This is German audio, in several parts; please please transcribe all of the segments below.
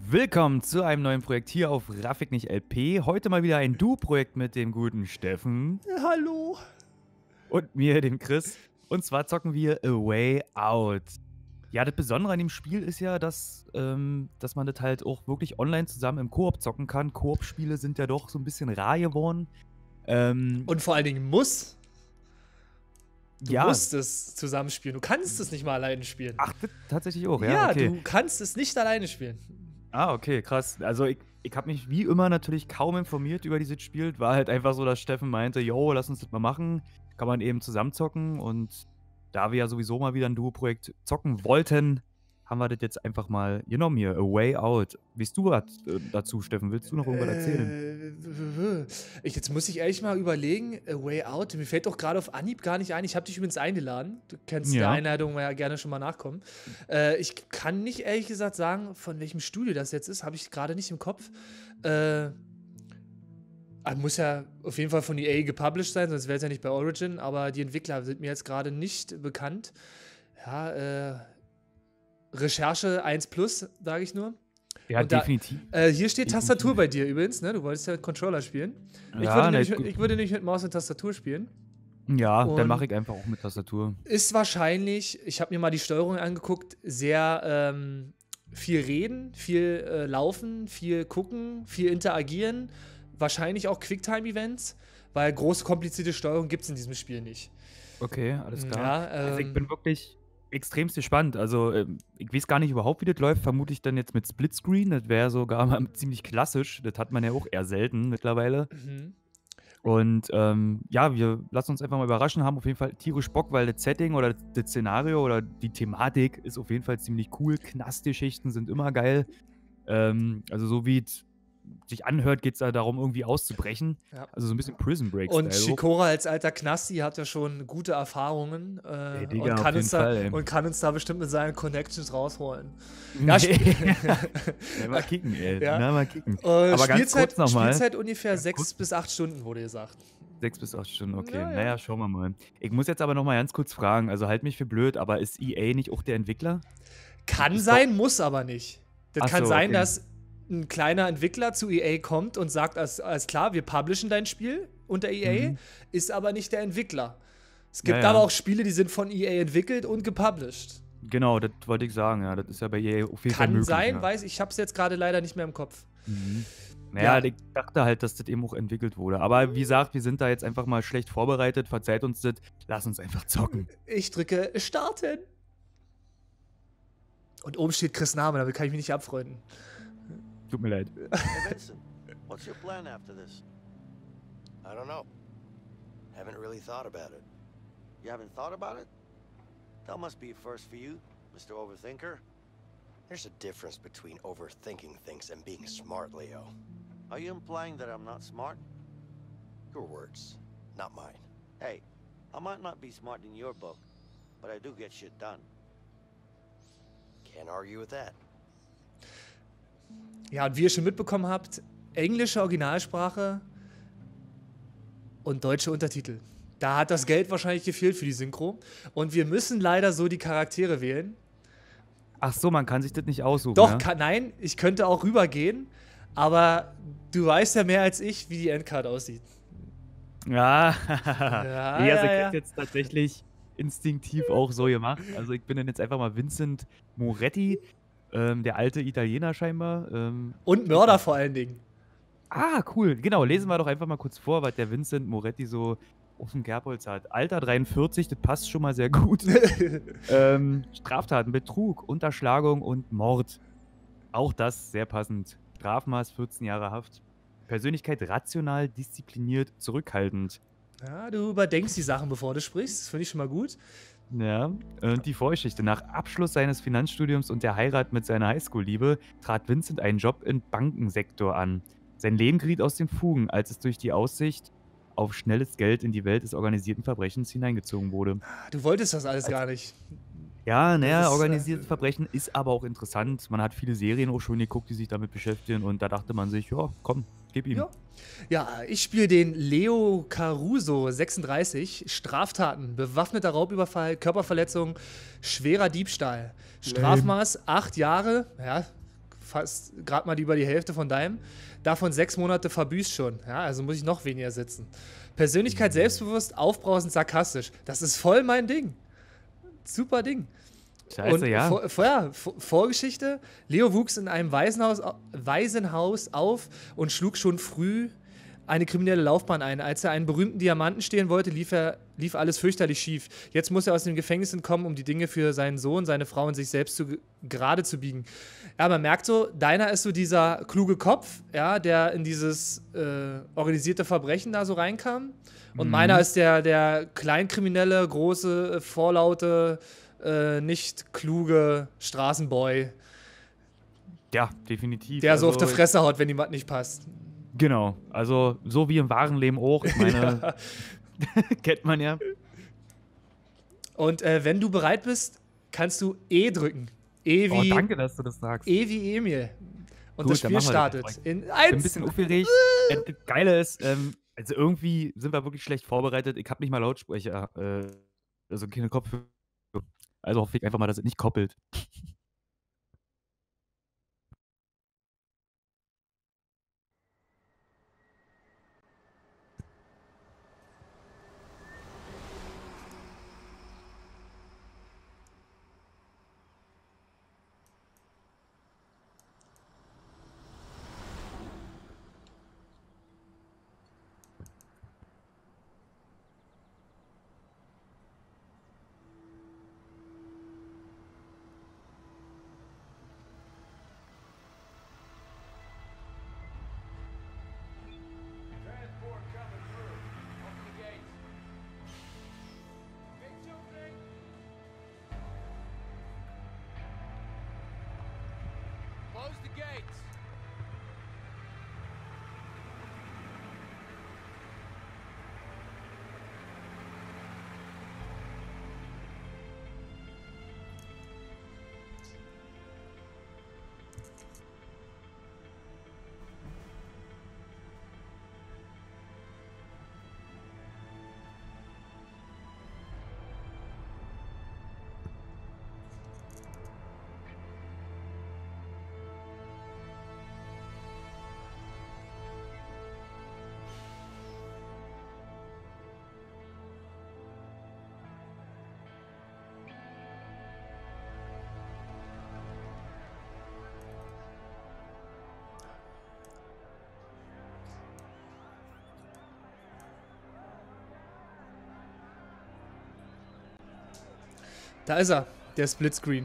Willkommen zu einem neuen Projekt hier auf Rafik nicht LP. Heute mal wieder ein Du-Projekt mit dem guten Steffen Hallo. und mir, dem Chris. Und zwar zocken wir A Way Out. Ja, das Besondere an dem Spiel ist ja, dass man das halt auch wirklich online zusammen im Koop zocken kann. Koop-Spiele sind ja doch so ein bisschen rar geworden. Und vor allen Dingen muss. Du Ja. musst es zusammenspielen. Du kannst es nicht mal alleine spielen. Ach, das tatsächlich auch, ja, Ja, okay. du kannst es nicht alleine spielen. Ah, okay, krass. Also ich habe mich wie immer natürlich kaum informiert über dieses Spiel. War halt einfach so, dass Steffen meinte, yo, lass uns das mal machen. Kann man eben zusammen zocken. Und da wir ja sowieso mal wieder ein Duo-Projekt zocken wollten, haben wir das jetzt einfach mal genommen hier. A Way Out. Weißt du was dazu, Steffen? Willst du noch irgendwas erzählen? Jetzt muss ich ehrlich mal überlegen. A Way Out. Mir fällt doch gerade auf Anhieb gar nicht ein. Ich habe dich übrigens eingeladen. Du kannst der Einladung ja gerne schon mal nachkommen. Ich kann nicht ehrlich gesagt sagen, von welchem Studio das jetzt ist. Habe ich gerade nicht im Kopf. Muss ja auf jeden Fall von EA gepublished sein, sonst wäre es ja nicht bei Origin. Aber die Entwickler sind mir jetzt gerade nicht bekannt. Ja, Recherche 1+, sage ich nur. Ja, definitiv. Hier steht Tastatur bei dir übrigens, ne? Du wolltest ja mit Controller spielen. Ja, ich würde nicht mit Maus und Tastatur spielen. Ja, Und dann mache ich einfach auch mit Tastatur. Ist wahrscheinlich, ich habe mir mal die Steuerung angeguckt, sehr viel reden, viel laufen, viel gucken, viel interagieren. Wahrscheinlich auch Quicktime-Events, weil große, komplizierte Steuerung gibt es in diesem Spiel nicht. Okay, alles klar. Ja, also ich bin wirklich extremst gespannt. Also ich weiß gar nicht überhaupt, wie das läuft. Vermute ich dann jetzt mit Splitscreen. Das wäre sogar mal ziemlich klassisch. Das hat man ja auch eher selten mittlerweile. Mhm. Und ja, wir lassen uns einfach mal überraschen. Haben auf jeden Fall tierisch Bock, weil das Setting oder das Szenario oder die Thematik ist auf jeden Fall ziemlich cool. Knastgeschichten sind immer geil. Also so wie es sich anhört, geht es da darum, irgendwie auszubrechen. Ja. Also so ein bisschen Prison Break. Und Shikora als alter Knasti hat ja schon gute Erfahrungen Digga, und kann uns da bestimmt mit seinen Connections rausholen. Ja, mal kicken, ey. Ja. Na, mal kicken. Aber ganz kurz noch mal. Spielzeit ungefähr 6 bis 8 Stunden, wurde gesagt. 6 bis 8 Stunden, okay. Ja, naja, schauen wir mal. Ich muss jetzt aber noch mal ganz kurz fragen, also halt mich für blöd, aber ist EA nicht auch der Entwickler? Kann sein, muss aber nicht. Das kann sein, dass ein kleiner Entwickler zu EA kommt und sagt, alles klar, wir publishen dein Spiel unter EA, ist aber nicht der Entwickler. Es gibt aber auch Spiele, die sind von EA entwickelt und gepublished. Genau, das wollte ich sagen, ja. Das ist ja bei EA auf jeden Fall möglich. Kann sein, weiß ich hab's jetzt gerade leider nicht mehr im Kopf. Naja, ich dachte halt, dass das eben auch entwickelt wurde. Aber wie gesagt, wir sind da jetzt einfach mal schlecht vorbereitet. Verzeiht uns das. Lass uns einfach zocken. Ich drücke Starten. Und oben steht Chris' Name, damit kann ich mich nicht abfreunden. Tut mir leid. Hey Vincent, what's your plan after this? I don't know. Haven't really thought about it. You haven't thought about it? That must be a first for you, Mr. Overthinker. There's a difference between overthinking things and being smart, Leo. Are you implying that I'm not smart? Your words, not mine. Hey, I might not be smart in your book, but I do get shit done. Can't argue with that. Ja, und wie ihr schon mitbekommen habt, englische Originalsprache und deutsche Untertitel. Da hat das Geld wahrscheinlich gefehlt für die Synchro. Und wir müssen leider so die Charaktere wählen. Ach so, man kann sich das nicht aussuchen. Doch, nein, ich könnte auch rübergehen, aber du weißt ja mehr als ich, wie die Endcard aussieht. Ja, ich hätte jetzt tatsächlich instinktiv auch so gemacht. Also ich bin dann jetzt einfach mal Vincent Moretti. Der alte Italiener scheinbar. Und Mörder vor allen Dingen. Ah, cool. Genau, lesen wir doch einfach mal kurz vor, was der Vincent Moretti so auf dem Kerbholz hat. Alter 43, das passt schon mal sehr gut. Straftaten, Betrug, Unterschlagung und Mord. Auch das sehr passend. Strafmaß 14 Jahre Haft. Persönlichkeit rational, diszipliniert, zurückhaltend. Ja, du überdenkst die Sachen, bevor du sprichst. Das finde ich schon mal gut. Ja, und die Vorgeschichte. Nach Abschluss seines Finanzstudiums und der Heirat mit seiner Highschool-Liebe trat Vincent einen Job im Bankensektor an. Sein Leben geriet aus den Fugen, als es durch die Aussicht auf schnelles Geld in die Welt des organisierten Verbrechens hineingezogen wurde. Du wolltest das alles gar nicht. Ja, naja, organisiertes Verbrechen ist aber auch interessant. Man hat viele Serien auch schon geguckt, die sich damit beschäftigen und da dachte man sich, ja, komm, gib ihm. Ja, ich spiele den Leo Caruso, 36, Straftaten, bewaffneter Raubüberfall, Körperverletzung, schwerer Diebstahl. Strafmaß 8 Jahre, ja, fast gerade mal über die Hälfte von deinem. Davon 6 Monate verbüßt schon. Ja, also muss ich noch weniger sitzen. Persönlichkeit selbstbewusst, aufbrausend, sarkastisch. Das ist voll mein Ding. Super Ding. Scheiße, Und ja. Vorgeschichte: Leo wuchs in einem Waisenhaus auf und schlug schon früh eine kriminelle Laufbahn ein. Als er einen berühmten Diamanten stehlen wollte, lief alles fürchterlich schief. Jetzt muss er aus dem Gefängnis entkommen, um die Dinge für seinen Sohn, seine Frau und sich selbst gerade zu biegen. Ja, man merkt so, deiner ist so dieser kluge Kopf, ja, der in dieses organisierte Verbrechen da so reinkam. Und meiner ist der kleinkriminelle, große, vorlaute, nicht kluge Straßenboy, Ja, definitiv. der so auf Also, die Fresse haut, wenn jemand nicht passt. genau. Also, so wie im wahren Leben auch. Ich meine, kennt man ja. Und wenn du bereit bist, kannst du E drücken. E Oh, wie, danke, dass du das sagst. E wie Emil. Und Gut, das dann Spiel machen wir das startet. direkt. In Ich bin ein 1. bisschen aufgeregt. Das Geile ist, also irgendwie sind wir wirklich schlecht vorbereitet. Ich habe nicht mal Lautsprecher, also keine Kopfhörer. Also hoffe ich einfach mal, dass es nicht koppelt. Close the gates. Da ist er, der Splitscreen.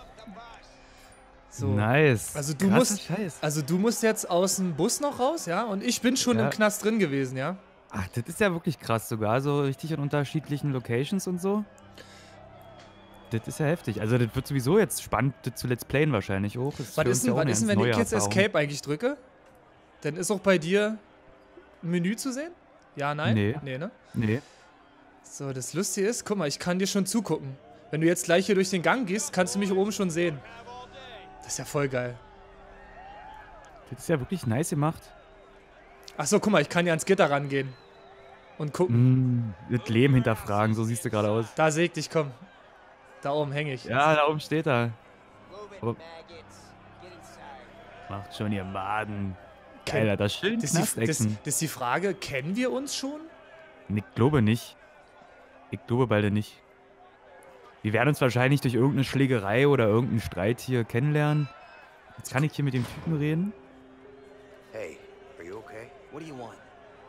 So. Nice. Also du Krasser musst, Scheiß. also du musst jetzt aus dem Bus noch raus, ja? Und ich bin schon Ja. im Knast drin gewesen, ja? Ach, das ist ja wirklich krass sogar. So richtig in unterschiedlichen Locations und so. Das ist ja heftig. Also das wird sowieso jetzt spannend, das zu Let's Playen wahrscheinlich auch. Was ist denn, wenn ich jetzt Escape eigentlich drücke? Dann ist auch bei dir ein Menü zu sehen? Ja, nein? Nee. Nee, ne? Nee. So, das Lustige ist, guck mal, ich kann dir schon zugucken. Wenn du jetzt gleich hier durch den Gang gehst, kannst du mich oben schon sehen. Das ist ja voll geil. Das ist ja wirklich nice gemacht. Achso, guck mal, ich kann ja ans Gitter rangehen. Und gucken. Das Leben hinterfragen, so siehst du gerade aus. Da seh ich dich, komm. Da oben hänge ich. Ja, da oben steht er. Move Aber- it, maggots. Get inside. Macht schon ihr Maden. Geiler, das schön Das ist, das Knast-Action. ist die Frage, kennen wir uns schon? Ich glaube nicht. Ich glaube beide nicht. Wir werden uns wahrscheinlich durch irgendeine Schlägerei oder irgendeinen Streit hier kennenlernen. Jetzt kann ich hier mit dem Typen reden. Hey, are you okay? What do you want?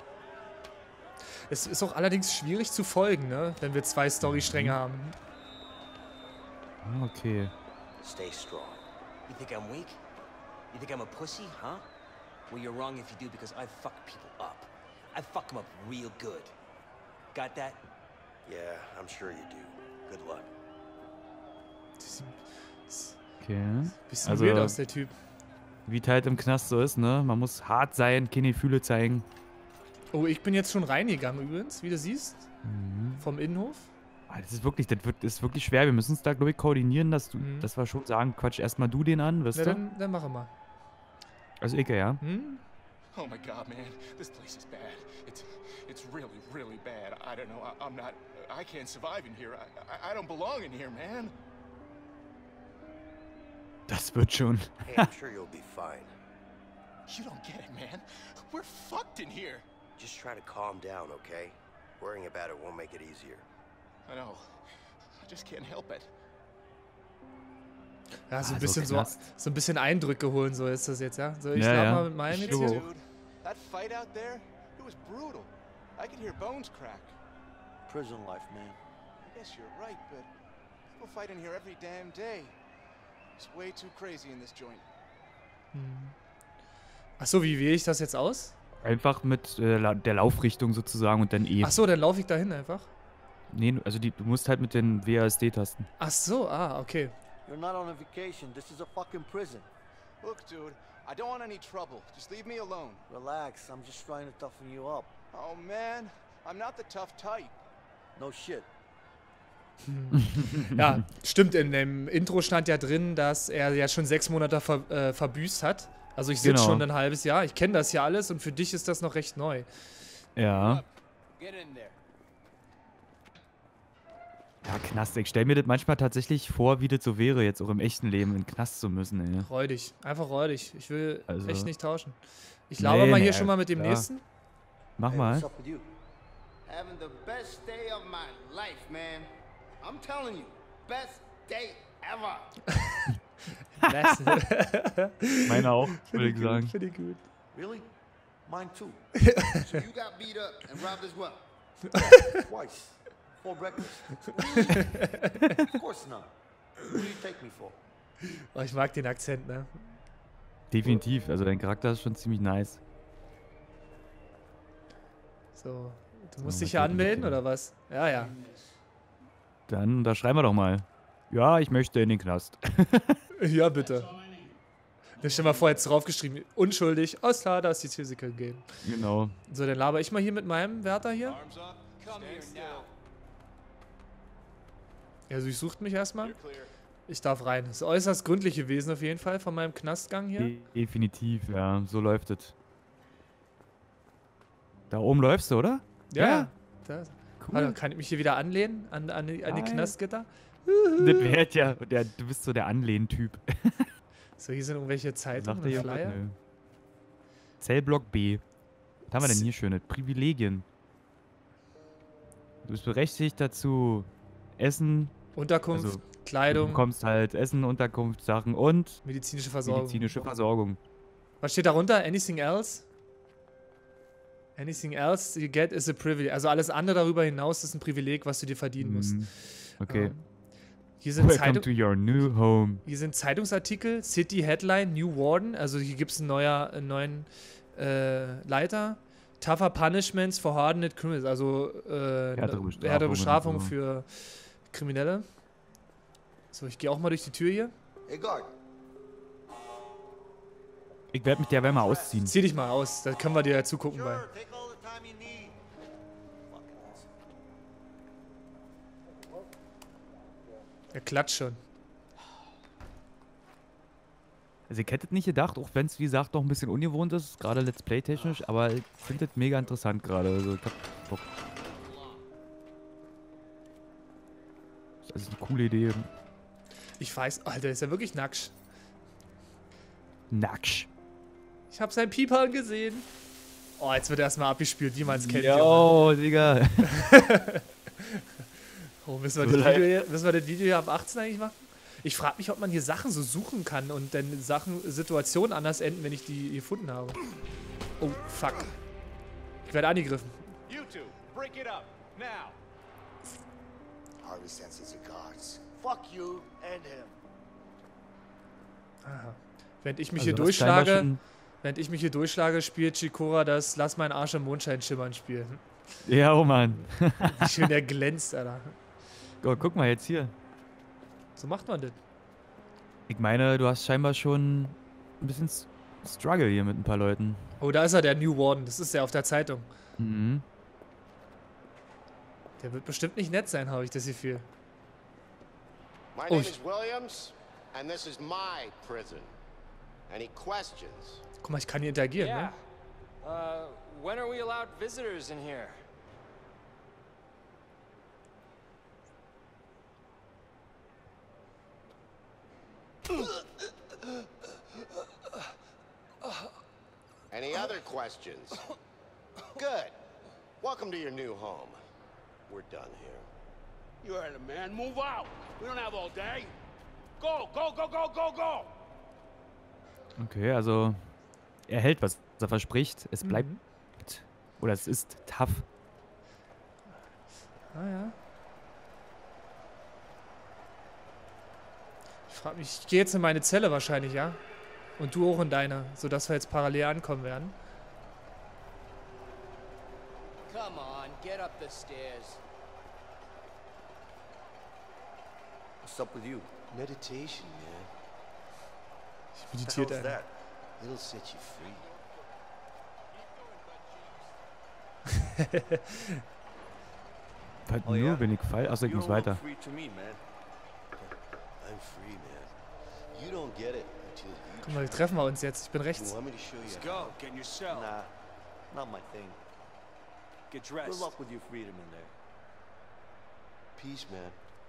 Es ist auch allerdings schwierig zu folgen, ne? Wenn wir 2 Storystränge haben. Ah, okay. Stay strong. You think I'm weak? You think I'm a pussy, huh? Well, you're wrong if you do, because I fuck people up. I fuck them up real good. Got that? Yeah, I'm sure you do. Good luck. Okay. Bisschen Also- weird aus, der Typ. Wie es halt im Knast so ist, ne? Man muss hart sein, keine Gefühle zeigen. Oh, ich bin jetzt schon reingegangen übrigens, wie du siehst. Mhm. Vom Innenhof. Ah, das ist wirklich, ist wirklich schwer. Wir müssen uns da, glaube ich, koordinieren, dass Mhm. dass wir schon sagen, Quatsch, erstmal du den an, weißt Na, du? dann machen wir. Also ich, ja. Hm? Oh my God, man, this place is bad. It's really, really bad. I don't know. I'm not. I can't survive in here. I don't belong in here, man. Das wird schon. Hey, I'm sure you'll be fine. You don't get it, man. We're fucked in here. Just try to calm down, okay? Worrying about it won't make it easier. I know. I just can't help it. Ja, so ein Ah, bisschen so Knast. ein bisschen Eindrücke holen, so ist das jetzt, ja? So, ich Ja, lade ja. mal mit meinem jetzt Sure. hier. Dude, that fight out there, it was brutal. I could hear bones crack. Prison life, man. I guess you're right, but people fight in here every damn day. It's way too crazy in this joint. Achso, wie wähle ich das jetzt aus? Einfach mit der Laufrichtung sozusagen und dann E. Achso, dann laufe ich dahin einfach. Nee, also du musst halt mit den WASD-Tasten. Ach so, okay. You're not on a vacation. This is a fucking prison. Look, dude, I don't want any trouble. Just leave me alone. Relax. I'm just trying to toughen you up. Oh, man, I'm not the tough type. No shit. Ja, stimmt, in dem Intro stand ja drin, dass er ja schon 6 Monate verbüßt hat. Also ich sitze Genau. schon ein halbes Jahr. Ich kenne das ja alles und für dich ist das noch recht neu. Ja. Get in there. Ja, Knast. Ich stelle mir das manchmal tatsächlich vor, wie das so wäre, jetzt auch im echten Leben in den Knast zu müssen, ey. Räudig, einfach räudig. Ich will Also- echt nicht tauschen. Ich laber mal hier schon mal mit dem ja. nächsten. Mach Hey, mal. what's up with you? Having the best day of my life, man. I'm telling you, best day ever. Meine auch, würde ich sagen. Finde ich gut. Really? Mine too. So you got beat up and robbed as well. Twice. For breakfast. Of course not. Who do you take me for? Oh, ich mag den Akzent, ne? Definitiv. Also dein Charakter ist schon ziemlich nice. So, du So, musst dich was ja geht denn mit anmelden, dem? oder was? Ja, ja. Dann, da schreiben wir doch mal. Ja, ich möchte in den Knast. Ja, bitte. Da stell mal vor, jetzt draufgeschrieben, unschuldig, aus klar, da ist die Physical Game. Genau. So, dann laber ich mal hier mit meinem Wärter hier. Arms up. Come here now. Ja, also ich sucht mich erstmal. You're clear. Ich darf rein. Das ist äußerst gründlich gewesen auf jeden Fall von meinem Knastgang hier. Definitiv, ja. So läuft es. Da oben läufst du, oder? Ja. Da. Cool. Warte, kann ich mich hier wieder anlehnen an die Geil. Knastgitter? Das wäre ja, du bist so der Anlehntyp. So, hier sind irgendwelche Zeitungen Sagt und er Flyer. ja, nö. Zellblock B. Was haben wir denn hier schöne? Privilegien. Du bist berechtigt dazu, Essen, Unterkunft, also, du Kleidung, bekommst halt Essen, Unterkunft, Sachen und medizinische Versorgung. medizinische Versorgung. Was steht darunter? Anything else? Anything else you get is a privilege. Also alles andere darüber hinaus ist ein Privileg, was du dir verdienen musst. Mhm. Okay. Hier sind, Welcome to your new home. hier sind Zeitungsartikel, City Headline, New Warden, also hier gibt es einen neuen Leiter. Tougher Punishments for Hardened Criminals, also härtere Bestrafung und so. für Kriminelle. So, ich gehe auch mal durch die Tür hier. Hey, guard. Ich werde mit der Wärme ausziehen. Zieh dich mal aus, da können wir dir ja zugucken bei. Sure, take all the time you need. Fucking asshole. Er klatscht schon. Also ich hätte nicht gedacht, auch wenn es wie gesagt noch ein bisschen ungewohnt ist, gerade Let's Play technisch, aber ich finde das mega interessant gerade. Also ich hab Bock. Das ist eine coole Idee. Ich weiß, Alter, ist ja wirklich nacksch. Nacksch. Ich habe seinen Piepern gesehen. Oh, jetzt wird erstmal abgespielt, wie man es kennt. Junge. Jo, Digga. Oh, müssen wir, So das leid. Video hier, müssen wir das Video hier ab 18 eigentlich machen? Ich frage mich, ob man hier Sachen so suchen kann und dann Situationen anders enden, wenn ich die gefunden habe. Oh, fuck. Ich werde angegriffen. You two, break it up now. Harvey sends his cards. Fuck you and him. Aha. Während ich mich Also hier das scheinbar durchschlage, schon- während ich mich hier durchschlage, spielt Chikora das Lass meinen Arsch im Mondschein schimmern Spiel. Ja, oh Mann. Wie schön der glänzt, Alter. Oh, guck mal jetzt hier. So macht man das. Ich meine, du hast scheinbar schon ein bisschen Struggle hier mit ein paar Leuten. Oh, da ist er, der New Warden. Das ist ja auf der Zeitung. Mhm. Der wird bestimmt nicht nett sein, habe ich das Gefühl. My Oh, name sh- is Williams, and this is my prison. Any questions? Guck mal, ich kann hier interagieren, Yeah. ne? When are we allowed visitors in here? Any other questions? Good. Welcome to your new home. We're done here. You heard him, man. Move out. We don't have all day. Go, go, go, go, go, go. Okay, also er hält, was er verspricht. Es bleibt, oder es ist tough. Ah ja. Ich frage mich, ich gehe jetzt in meine Zelle wahrscheinlich, ja? Und du auch in deine, sodass wir jetzt parallel ankommen werden. Come on, get up the stairs. What's up with you? Meditation, man. Ich meditiere da. It'll set you free. Halt nur, bin ich falsch. Achso, ich muss weiter. Free to me, man. I'm free, man. You don't get it until you Guck mal, treffen wir uns jetzt. Ich bin You rechts. want me to show you? Let's go. Get in your cell. Nah, not my thing. Get Good dressed. luck with your freedom in there. Peace, man.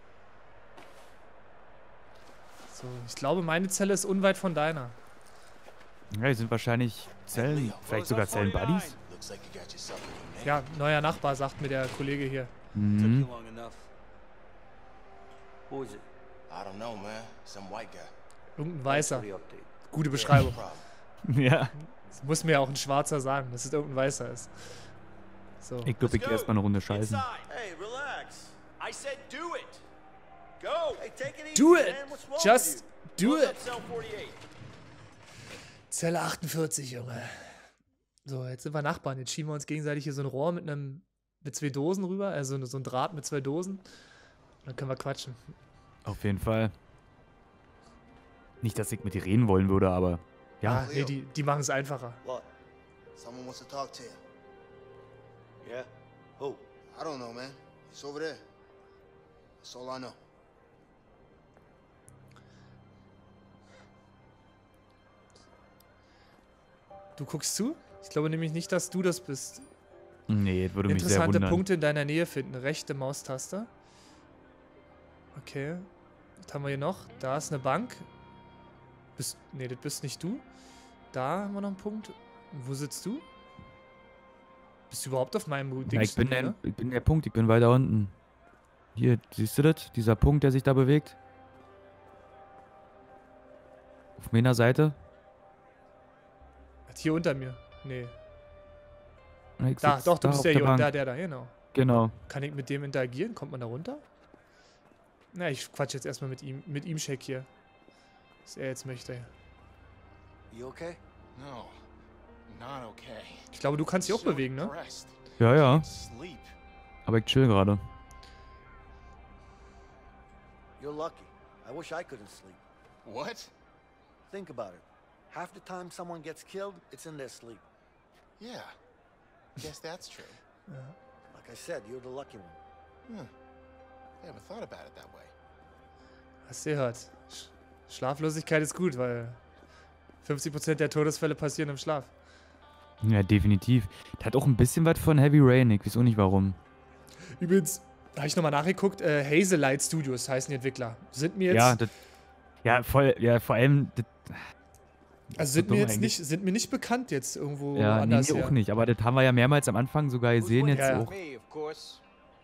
So, ich glaube, meine Zelle ist unweit von deiner. Ja, die sind wahrscheinlich Zellen, vielleicht sogar Zellen-Buddies. Looks like you got yourself a new name. Ja, neuer Nachbar, sagt mir der Kollege hier. Took Mhm. you long enough. Who is it? I don't know, man. Some white guy. Irgendein Weißer. The update. Gute Beschreibung. Problem. Ja, Das muss mir ja auch ein Schwarzer sagen, dass es irgendein Weißer ist. So. ich glaube, ich gehe erstmal eine Runde scheißen. Hey, relax. I said do it. Go. Hey, take it easy, Do it! man. What's wrong Just with do you? Close it! up cell 48. Zelle 48, Junge. So, jetzt sind wir Nachbarn. Jetzt schieben wir uns gegenseitig hier so ein Rohr mit zwei Dosen rüber. Also so ein Draht mit 2 Dosen. Dann können wir quatschen. Auf jeden Fall. Nicht, dass ich mit dir reden wollen würde, aber ja. Ah, nee, die machen es einfacher. What? Someone wants to talk to you. Yeah? Who? I don't know, man. He's over there. That's all I know. Du guckst zu? Ich glaube nämlich nicht, dass du das bist. Nee, das würde mich sehr Interessante wundern. Punkte in deiner Nähe finden. Rechte Maustaste. Okay. Was haben wir hier noch? Da ist eine Bank. Nee, das bist nicht du. Da haben wir noch einen Punkt. Wo sitzt du? Bist du überhaupt auf meinem Ding? Ja, ich bin der Punkt, ich bin weiter unten. Hier, siehst du das? Dieser Punkt, der sich da bewegt? Auf meiner Seite? Hier unter mir. Nee. Na, ich Da, sitz doch, du da bist auf der hier. Bank. Der, genau. Genau. Kann ich mit dem interagieren? Kommt man da runter? Na, ich quatsch jetzt erstmal mit ihm. Mit ihm Shake hier. Was er jetzt möchte. You okay? No, not okay. Ich glaube, du kannst dich auch So bewegen, ne? depressed. Ja, ja. Sleep. Aber ich chill gerade. You're lucky. I wish I couldn't sleep. What? Think about it. Half the time someone gets killed, it's in their sleep. Yeah. Guess that's true. Like I said, you're the lucky one. I haven't thought about it that way. Hast du gehört? Schlaflosigkeit ist gut, weil 50% der Todesfälle passieren im Schlaf. Ja, definitiv. Der hat auch ein bisschen was von Heavy Rain. Ich weiß auch nicht warum. Übrigens, da habe ich nochmal nachgeguckt, Hazelight Studios heißen die Entwickler. Sind mir jetzt, Ja, das, ja, voll, ja, vor allem, das, also sind dumm mir jetzt eigentlich. sind mir nicht bekannt jetzt irgendwo ja, nee, anders. mir her. auch nicht. Aber das haben wir ja mehrmals am Anfang sogar gesehen, jetzt Ja. auch Me, of course.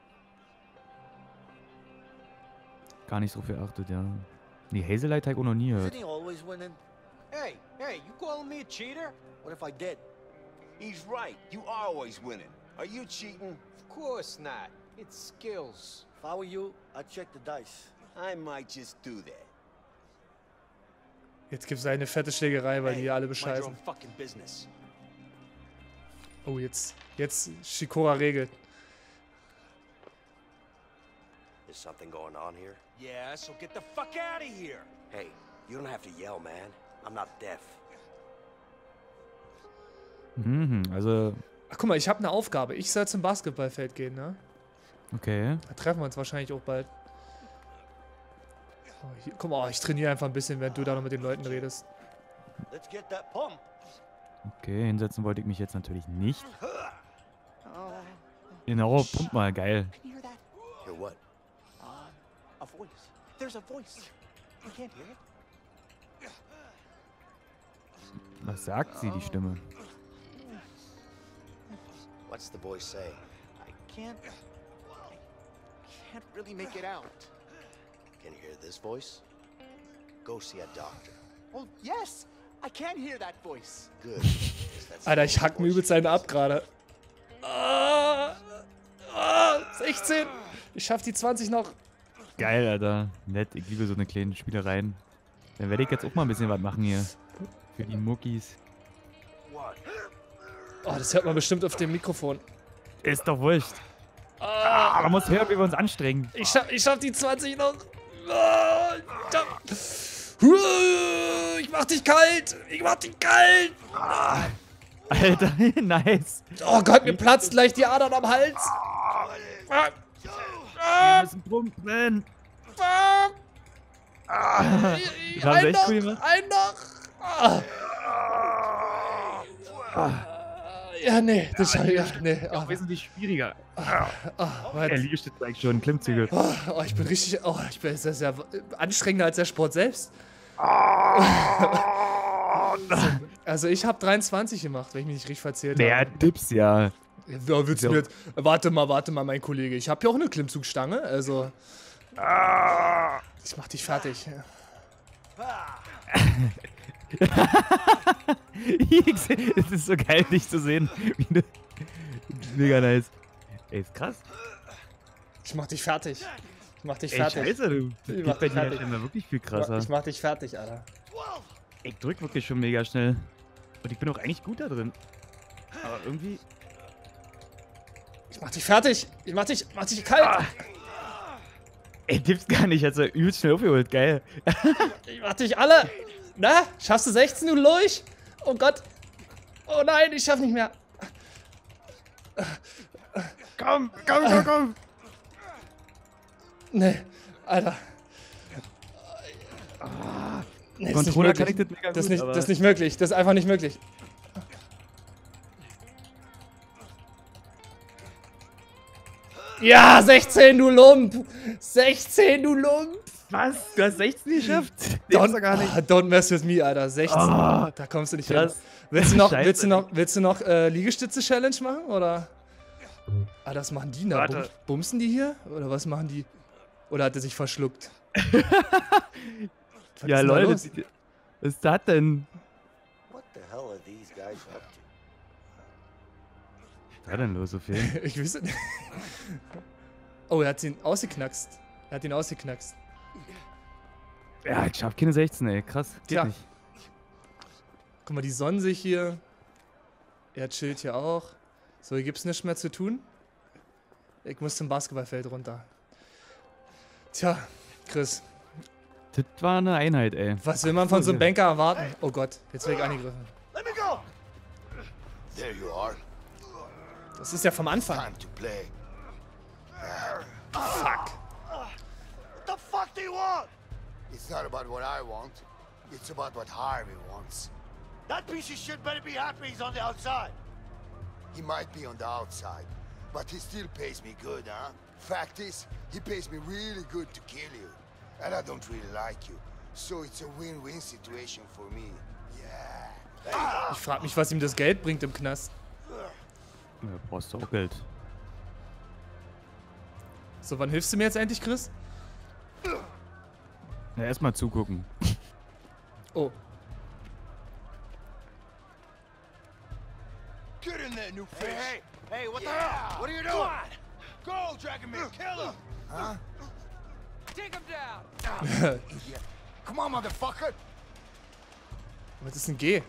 gar nicht so viel achtet, ja. Nee, Hazelight habe ich auch noch nie gehört. Isn't he always winning? Hey, you calling me a cheater? What if I did? He's right. You are always winning. Are you cheating? Of course not. It's skills. If I were you, I'd check the dice. I might just do that. Jetzt gibt es eine fette Schlägerei, weil die hier alle mind your bescheißen. own fucking business. Oh, jetzt Shikora regelt. Is something going on here? Yeah, so get the fuck out of here. Hey, you don't have to yell, man. I'm not deaf. Mhm, also, Ach, guck mal, ich habe eine Aufgabe. Ich soll zum Basketballfeld gehen, ne? okay. Da treffen wir uns wahrscheinlich auch bald. Oh, hier, guck mal, ich trainiere einfach ein bisschen, während du da noch mit den Leuten redest. Let's get that pump. Okay, hinsetzen wollte ich mich jetzt natürlich nicht. Genau, pump mal, geil. Hear what? A voice. There's a voice. You can't hear it. Was sagt sie, die Stimme? What's the voice say? I can't really make it out. Can you hear this voice? Go see a doctor. Oh, yes! I can hear that voice. Good. Alter, ich hack mir übelst einen ab gerade. 16. Ich schaff die 20 noch. Geil, Alter. Nett. Ich liebe so eine kleine Spielereien. Dann werde ich jetzt auch mal ein bisschen was machen hier. Für die Muckis. Oh, das hört man bestimmt auf dem Mikrofon. Ist doch wurscht. Man muss hören, wie wir uns anstrengen. Ich schaff die 20 noch. Ich mach dich kalt. Ich mach dich kalt. Alter, nice. Oh Gott, mir platzt gleich die Adern am Hals. Wir müssen pumpen. Ich hab's echt cool gemacht. Ein noch. Ja, nee, das ist ja, nee. Auch wesentlich schwieriger. Der Liegestütze eigentlich schon, Klimmzüge. Oh, ich bin richtig, ich bin sehr, sehr anstrengender als der Sport selbst. Also ich habe 23 gemacht, wenn ich mich nicht richtig verzählt habe. Der Tipps, ja. Ja, willst du mir jetzt, warte mal, mein Kollege. Ich habe ja auch eine Klimmzugstange, also. Ich mach dich fertig. Es ist so geil, dich zu sehen. Mega nice. Ey, ist krass. Ich mach dich fertig. Ich mach dich Ey, fertig. Scheiße, du. Das geht bei dir scheinbar wirklich viel krasser. Ich mach dich fertig, Alter. Ich drück wirklich schon mega schnell. Und ich bin auch eigentlich gut da drin. Aber irgendwie... Ich mach dich fertig. Ich mach dich kalt. Ey, tippst gar nicht. Hat's ja übelst schnell aufgeholt. Geil. Ich mach dich alle. Na, schaffst du 16 Minuten durch? Oh Gott. Oh nein, ich schaff nicht mehr. Komm. Nee, Alter. Nee, Controller kann ich das mega gut, das ist nicht möglich. Das ist einfach nicht möglich. Ja, 16, du Lump. 16, du Lump. Was? Du hast 16 geschafft? Don't mess with me, Alter. 16. Da kommst du nicht hin. Willst du noch Liegestütze-Challenge machen, oder? Ah, das machen die da. Bumsen die hier? Oder was machen die? Oder hat er sich verschluckt? Ja, Leute, was ist das denn? What the hell are these guys up to? Was war denn los, Sophie? Ich wüsste nicht. Oh, er hat ihn ausgeknackst. Ja, ich schaff keine 16, ey. Krass. Geht nicht. Guck mal, die sonnen sich hier. Er chillt hier auch. So, hier gibt's nichts mehr zu tun. Ich muss zum Basketballfeld runter. Tja, Chris. Das war eine Einheit, ey. Was will man von so einem Banker erwarten? Oh Gott, jetzt werde ich angegriffen. Let me go. There you are. Das ist ja vom Anfang. Time to play. Fuck. What the fuck do you want? It's not about what I want. It's about what Harvey wants. That piece of shit better be happy he's on the outside. He might be on the outside, but he still pays me good, huh? Fact is, he pays me really good to kill you. And I don't really like you. So it's a win-win situation for me. Yeah. Ich frag mich, was ihm das Geld bringt im Knast. Ja, brauchst du auch Geld. So, wann hilfst du mir jetzt endlich, Chris? Na, erstmal zugucken. Oh. Get in there, new fish. Hey, what the hell? What are you doing? Go, Dragonman, kill him. Huh? Take him down. Come on, motherfucker. Was ist ein G?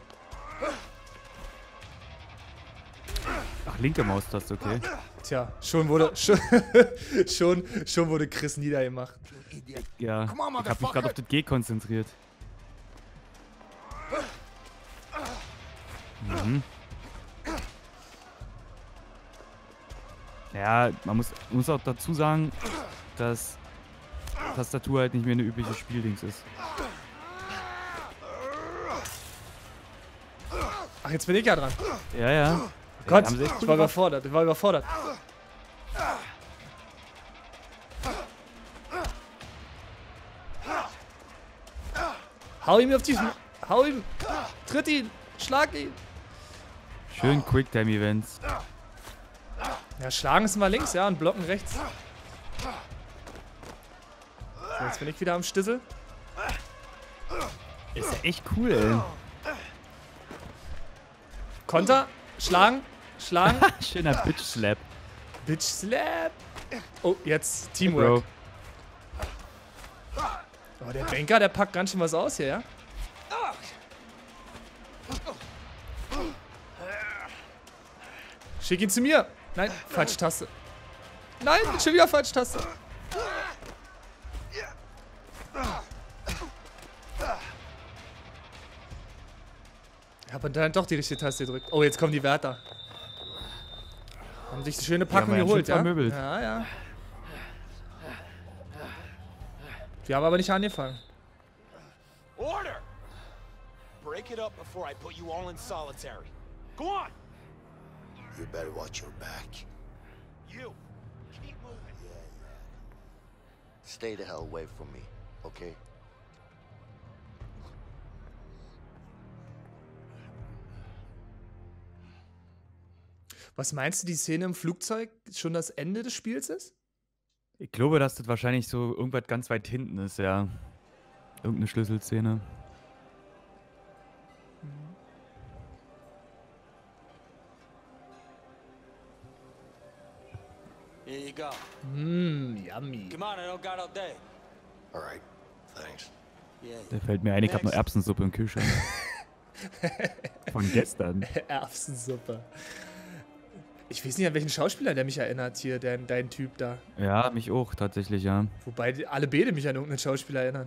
Ach, linke Maustaste, okay. Tja, schon wurde Chris niedergemacht. Ja, ich hab mich gerade auf das G konzentriert. Mhm. Ja, man muss auch dazu sagen, dass Tastatur halt nicht mehr eine übliche Spieldings ist. Ach, jetzt bin ich ja dran. Ja. Gott, ich war überfordert. Hau ihm auf die... Hau ihm! Tritt ihn! Schlag ihn! Schön Quicktime-Events. Ja, schlagen ist mal links, ja, und blocken rechts. So, jetzt bin ich wieder am Stissel. Ist ja echt cool, ey. Konter, schlagen, schlagen. Schöner Bitch-Slap. Bitch-Slap. Oh, jetzt Teamwork. Oh, der Banker, der packt ganz schön was aus hier, ja? Schick ihn zu mir. Nein, falsche Taste. Nein, schon wieder falsche Taste. Ich habe dann doch die richtige Taste gedrückt. Oh, jetzt kommen die Wärter. Haben sich eine schöne Packung geholt, ja? Ja, ja. Wir haben aber nicht angefangen. Order! Break it up before I put you all in solitary. Go on! You better watch your back. You! Keep moving. Stay the hell away from me, okay? Was meinst du, die Szene im Flugzeug schon das Ende des Spiels ist? Ich glaube, dass das wahrscheinlich so irgendwas ganz weit hinten ist, ja. Irgendeine Schlüsselszene. Here you go. Yummy. Come on, I don't got all day. All right, thanks. Yeah. Da fällt mir ein, ich habe noch Erbsensuppe im Kühlschrank. Von gestern. Erbsensuppe. Ich weiß nicht, an welchen Schauspieler der mich erinnert hier, dein Typ da. Ja, mich auch, tatsächlich, ja. Wobei alle beide mich an irgendeinen Schauspieler erinnern.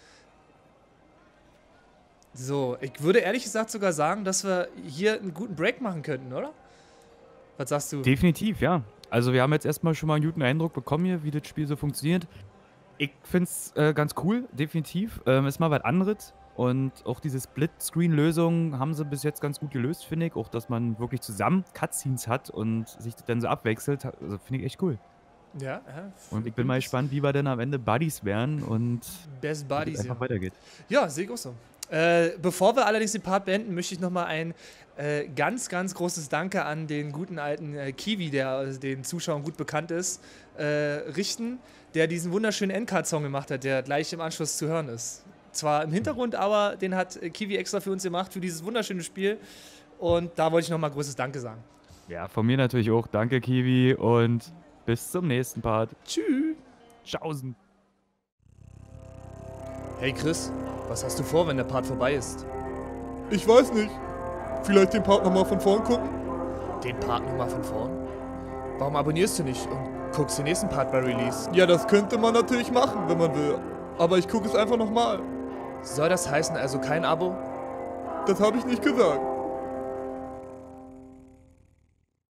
So, ich würde ehrlich gesagt sogar sagen, dass wir hier einen guten Break machen könnten, oder? Was sagst du? Definitiv, ja. Also wir haben jetzt erstmal schon mal einen guten Eindruck bekommen hier, wie das Spiel so funktioniert. Ich finde es ganz cool, definitiv. Ist mal was anderes. Und auch diese Split-Screen-Lösung haben sie bis jetzt ganz gut gelöst, finde ich. Auch, dass man wirklich zusammen Cutscenes hat und sich das dann so abwechselt. Also finde ich echt cool. Ja. Und ich bin mal gespannt, wie wir denn am Ende Buddies werden und Best Buddies, einfach weitergeht. Ja, sehe ich auch so. Bevor wir allerdings den Part beenden, möchte ich nochmal ein ganz, ganz großes Danke an den guten alten Kiwi, der den Zuschauern gut bekannt ist, richten, der diesen wunderschönen Endcard-Song gemacht hat, der gleich im Anschluss zu hören ist. Zwar im Hintergrund, aber den hat Kiwi extra für uns gemacht, für dieses wunderschöne Spiel. Und da wollte ich nochmal großes Danke sagen. Ja, von mir natürlich auch. Danke, Kiwi, und bis zum nächsten Part. Tschüss. Tschaußen. Hey Chris, was hast du vor, wenn der Part vorbei ist? Ich weiß nicht. Vielleicht den Part nochmal von vorn gucken? Den Part nochmal von vorn? Warum abonnierst du nicht und guckst den nächsten Part bei Release? Ja, das könnte man natürlich machen, wenn man will. Aber ich gucke es einfach nochmal. Soll das heißen, also kein Abo? Das habe ich nicht gesagt.